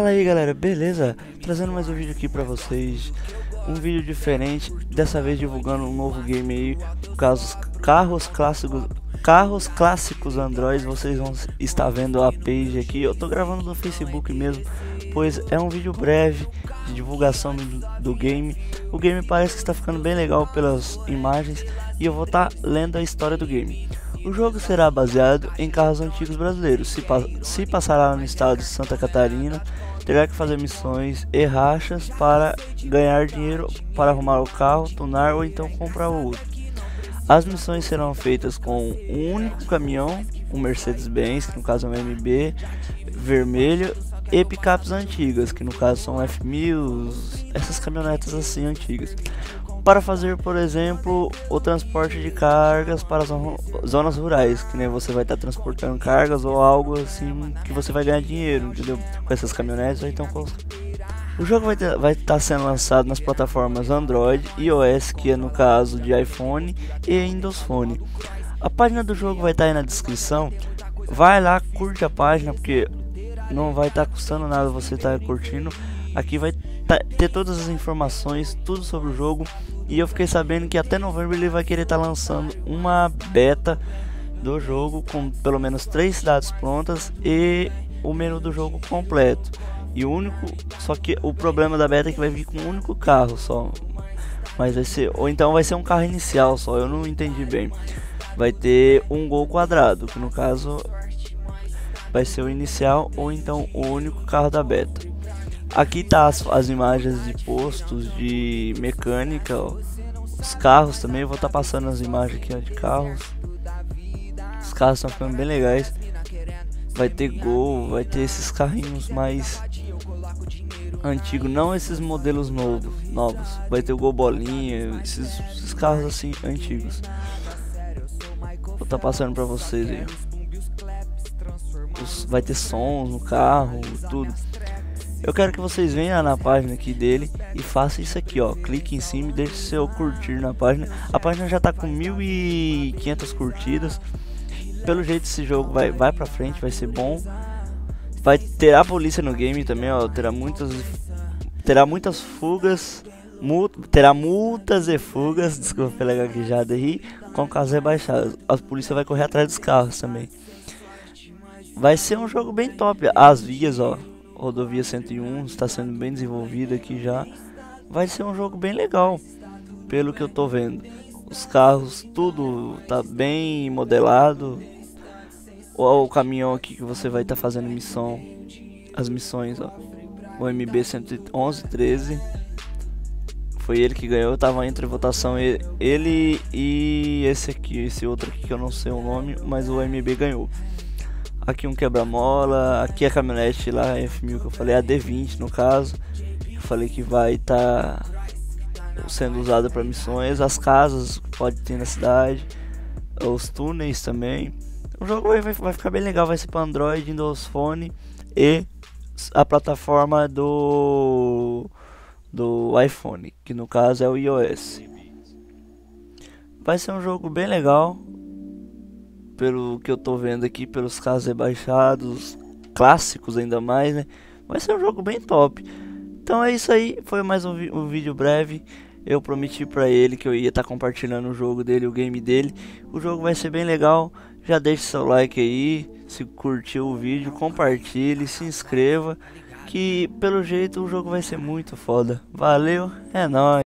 Fala aí galera, beleza? Trazendo mais um vídeo aqui pra vocês. Um vídeo diferente, dessa vez divulgando um novo game aí. Carros clássicos Android. Vocês vão estar vendo a page aqui. Eu tô gravando no Facebook mesmo, pois é um vídeo breve de divulgação do game. O game parece que está ficando bem legal pelas imagens, e eu vou estar lendo a história do game. O jogo será baseado em carros antigos brasileiros. Se passará no estado de Santa Catarina, terá que fazer missões e rachas para ganhar dinheiro para arrumar o carro, tunar ou então comprar outro. As missões serão feitas com um único caminhão, um Mercedes-Benz, que no caso é um MB vermelho, e picapes antigas, que no caso são F1000, essas caminhonetas assim antigas, para fazer, por exemplo, o transporte de cargas para zonas rurais, que nem você vai estar transportando cargas ou algo assim que você vai ganhar dinheiro, entendeu? Com essas caminhonetes. Ou então o jogo vai estar sendo lançado nas plataformas Android e iOS, que é no caso de iPhone e Windows Phone. A página do jogo vai estar aí na descrição. Vai lá, curte a página, porque não vai estar custando nada você estar curtindo. Aqui vai ter todas as informações, tudo sobre o jogo. E eu fiquei sabendo que até novembro ele vai querer estar lançando uma beta do jogo com pelo menos 3 cidades prontas e o menu do jogo completo. E o único, só que o problema da beta é que vai vir com um único carro só. Mas vai ser, ou então vai ser um carro inicial só, eu não entendi bem. Vai ter um Gol quadrado, que no caso vai ser o inicial ou então o único carro da beta. Aqui tá as imagens de postos de mecânica, ó. Os carros também, eu vou estar passando as imagens aqui, ó, de carros. Os carros estão ficando bem legais. Vai ter Gol, vai ter esses carrinhos mais antigos, não esses modelos novos. Vai ter o Gol bolinha, esses carros assim antigos. Vou estar passando pra vocês aí. Vai ter sons no carro, tudo. Eu quero que vocês venham na página aqui dele e façam isso aqui, ó. Clique em cima e deixe seu curtir na página. A página já tá com 1.500 curtidas. Pelo jeito esse jogo vai pra frente, vai ser bom. Vai ter a polícia no game também, ó. Terá muitas fugas. Terá multas e fugas, desculpa pela gaguejada aí, com carros rebaixados. A polícia vai correr atrás dos carros também. Vai ser um jogo bem top. As vias, ó. Rodovia 101 está sendo bem desenvolvida aqui já. Vai ser um jogo bem legal, pelo que eu tô vendo. Os carros, tudo tá bem modelado. O caminhão aqui que você vai estar fazendo missão. As missões, ó. O MB 11113. Foi ele que ganhou. Tava entre votação ele e esse aqui. Esse outro aqui que eu não sei o nome, mas o MB ganhou. Aqui um quebra-mola, aqui a caminhonete lá, F1000 que eu falei, a D20 no caso, eu falei que vai estar sendo usada para missões, as casas que pode ter na cidade, os túneis também. O jogo vai ficar bem legal, vai ser para Android, Windows Phone e a plataforma do iPhone, que no caso é o iOS. Vai ser um jogo bem legal. Pelo que eu tô vendo aqui, pelos carros rebaixados, clássicos ainda mais, né? Vai ser um jogo bem top. Então é isso aí, foi mais um vídeo breve. Eu prometi pra ele que eu ia estar compartilhando o jogo dele, o game dele. O jogo vai ser bem legal. Já deixe seu like aí, se curtiu o vídeo, compartilhe, se inscreva, que pelo jeito o jogo vai ser muito foda. Valeu, é nóis.